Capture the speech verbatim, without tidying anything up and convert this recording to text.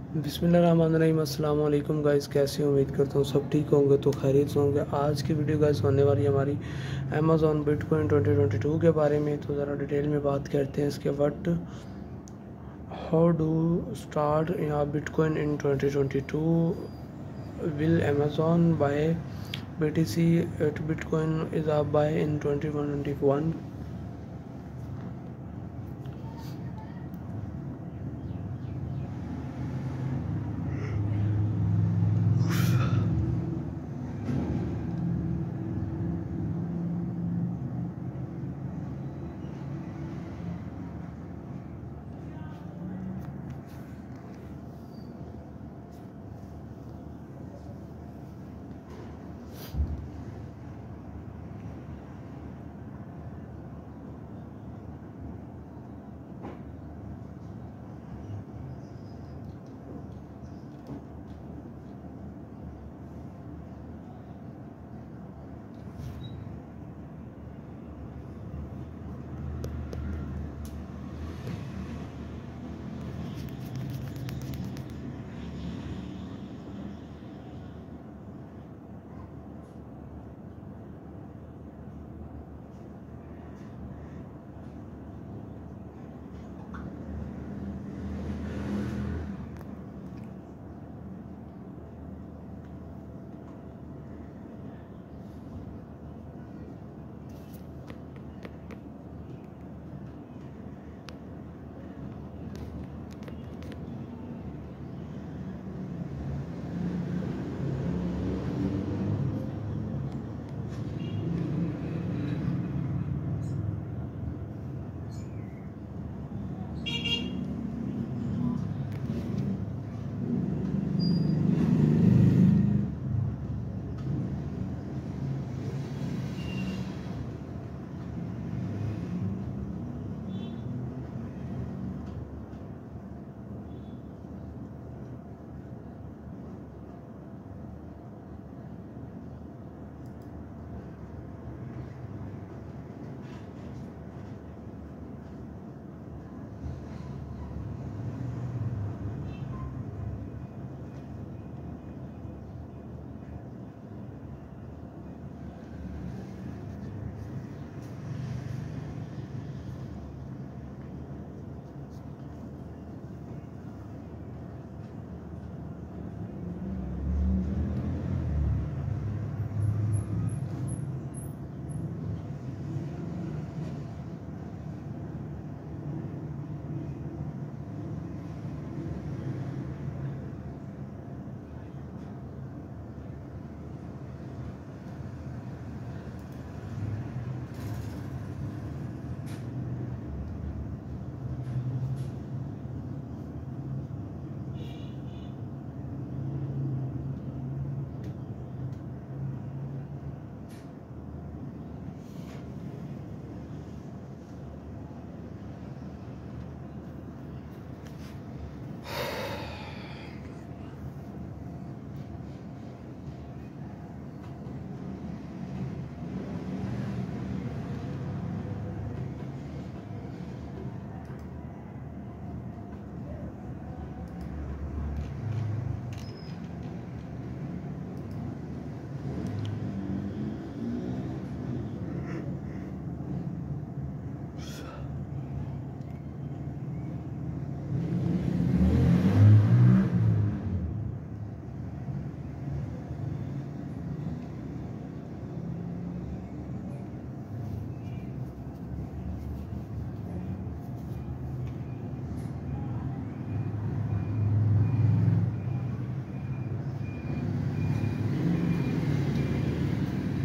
बिस्मिल्लाहिर्रहमानिर्रहीम। अस्सलाम वालेकुम गाइस, कैसे हो? उम्मीद करता हूँ सब ठीक होंगे तो खैरियत से होंगे। आज की वीडियो गाइस होने वाली है हमारी Amazon Bitcoin twenty twenty two के बारे में। तो ज़रा डिटेल में बात करते हैं इसके। व्हाट हाउ डू स्टार्ट या Bitcoin in twenty twenty two, will Amazon buy B T C at Bitcoin is up by in twenty twenty-one.